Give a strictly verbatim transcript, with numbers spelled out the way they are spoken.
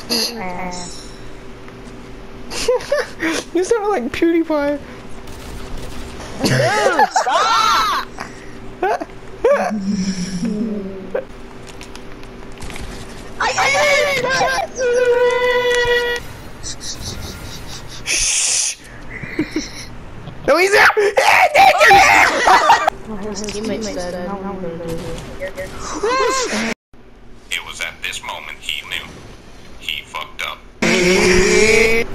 You sound like PewDiePie. Dude, stop! I did it! Shh. No, he's there. It was at this moment he knew. He fucked up.